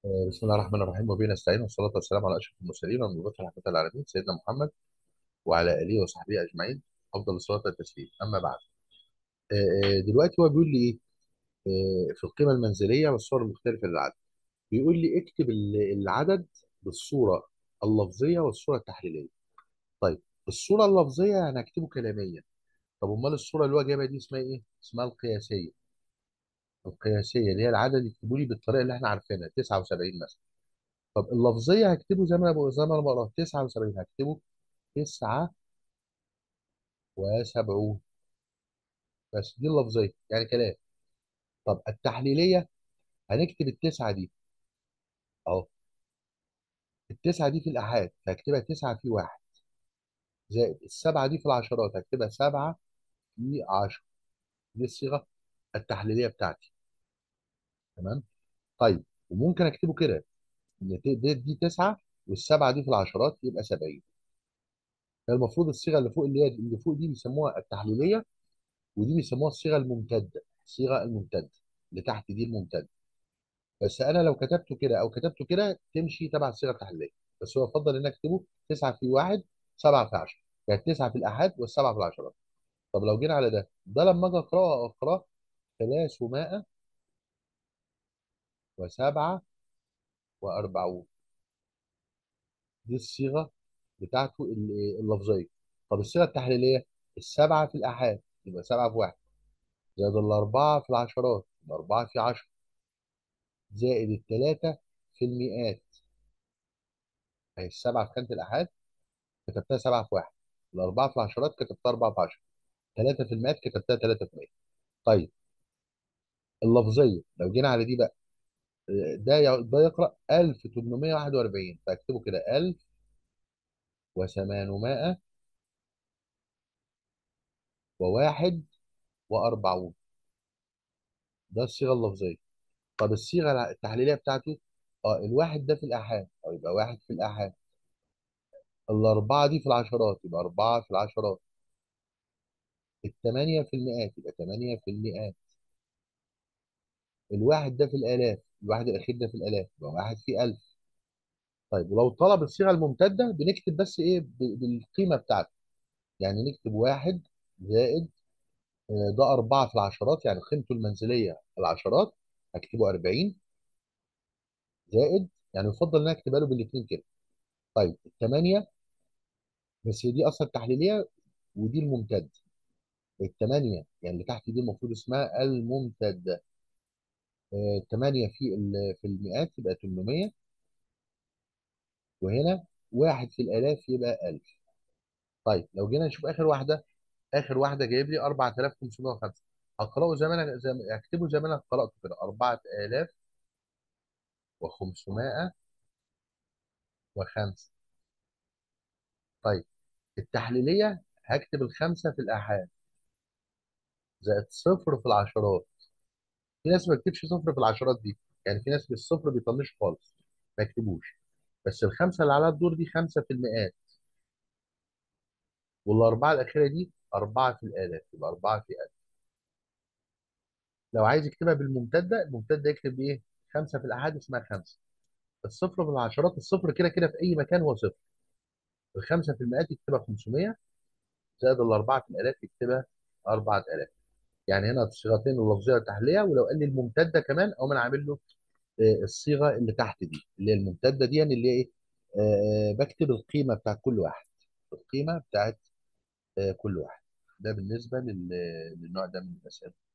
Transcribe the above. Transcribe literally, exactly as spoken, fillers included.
آه، بسم الله الرحمن الرحيم وبه نستعين والصلاة والسلام على أشرف المرسلين والمبعوث رحمة العالمين سيدنا محمد وعلى آله وصحبه أجمعين. أفضل الصلاة والتسليم. أما بعد، آه، آه، دلوقتي هو بيقول لي إيه؟ آه، في القيمة المنزلية والصور المختلفة للعدد. بيقول لي اكتب ال- العدد بالصورة اللفظية والصورة التحليلية. طيب، الصورة اللفظية يعني هكتبه كلاميا. طب أمال الصورة اللي هو جايبها دي اسمها إيه؟ اسمها القياسية. القياسية اللي هي العدد يكتبوا لي بالطريقة اللي إحنا عارفينها تسعة وسبعين مثلا. طب اللفظية هكتبه زي ما أنا بقول- زي ما أنا بقرا تسعة وسبعين، هكتبه تسعة وسبعون. بس دي اللفظية يعني كلام. طب التحليلية، هنكتب التسعة دي أهو. التسعة دي في الآحاد هكتبها تسعة في واحد، زائد السبعة دي في العشرات هكتبها سبعة في عشرة. دي الصيغة التحليلية بتاعتي. تمام. طيب، وممكن أكتبه كده إن ت- دي, دي تسعة والسبعة دي في العشرات يبقى سبعين. المفروض الصيغة اللي فوق اللي هي اللي فوق دي بيسموها التحليلية، ودي بيسموها الصيغة الممتدة. الصيغة الممتدة اللي تحت دي الممتدة. بس انا لو كتبته كده او كتبته كده تمشي تبع الصيغه التحليليه. بس هو يفضل انك تكتبه تسعة في واحد، سبعة في عشرة. يعني تسعة في الاحاد والسبعه في العشرات. طب لو جينا على ده ده لما اجي اقراه اقراه ثلاثمائة وسبعة وأربعون. دي الصيغه بتاعته ال- اللفظيه. طب الصيغه التحليليه، السبعه في الاحاد يبقى سبعة في واحد، زائد الاربعه في العشرات يبقى اربعة في عشرة، زائد الثلاثه في المئات. هي السبعه في خانه الاحاد كتبتها سبعة في واحد، الأربعة في العشرات كتبتها أربعة في عشرة، ثلاثة في المئات كتبتها ثلاثة في مئة. طيب، اللفظية لو جينا على دي بقى، آه، ده ي- ده يقرأ ألف وثمانمائة وواحد وأربعين، فاكتبه كده ألف وثمانمائة وواحد وأربعون. ده الصيغة اللفظية. طب الصيغة التحليلية بتاعته، اه الواحد ده في الآحاد أو يبقى واحد في الآحاد، الأربعة دي في العشرات يبقى أربعة في العشرات، الثمانية في المئات يبقى ثمانية في المئات، الواحد ده في الآلاف، الواحد الأخير ده في الآلاف يبقى واحد في ألف. طيب، ولو طلب الصيغه الممتده بنكتب بس ايه ب- بالقيمه بتاعته. يعني نكتب واحد زائد، آه، ده أربعة في العشرات يعني قيمته المنزليه العشرات، هكتبه أربعين، زائد، يعني يفضل ان انا اكتبها له بالاثنين كده. طيب الثمانيه، بس هي دي اصلا تحليليه ودي الممتد. الثمانيه يعني اللي تحت دي المفروض اسمها الممتده. آه، الثمانيه في ال- في المئات يبقى ثمانمائة، وهنا واحد في الالاف يبقى ألف. طيب لو جينا نشوف اخر واحده، اخر واحده جايب لي أربعة آلاف وخمسمائة وخمسة. هقراه زي ما انا زي ما اكتبه زي ما انا قراته كده أربعة آلاف وخمسمائة وخمسة. طيب التحليليه هكتب الخمسه في الاحاد زائد صفر في العشرات. في ناس ما بتكتبش صفر في العشرات دي، يعني في ناس بالصفر بيطنش خالص ما يكتبوش. بس الخمسه اللي على الدور دي خمسه في المئات، والاربعه الاخيره دي اربعه في الالاف يبقى اربعه في ألف. لو عايز يكتبها بالممتده، الممتده يكتب ايه؟ خمسه في الاحاد اسمها خمسه، الصفر في العشرات الصفر كده كده في اي مكان هو صفر، الخمسه في المئات يكتبها خمسمائة، زائد الاربعه في الالاف يكتبها أربعة آلاف. يعني هنا الصيغتين اللفظيه والتحليليه. ولو قال لي الممتده كمان او انا عامل له آه، الصيغه اللي تحت دي اللي هي الممتده دي، يعني اللي هي ايه؟ آه، بكتب القيمه بتاعت كل واحد، القيمه بتاعت آه، كل واحد. ده بالنسبه لل- للنوع ده من المسائل.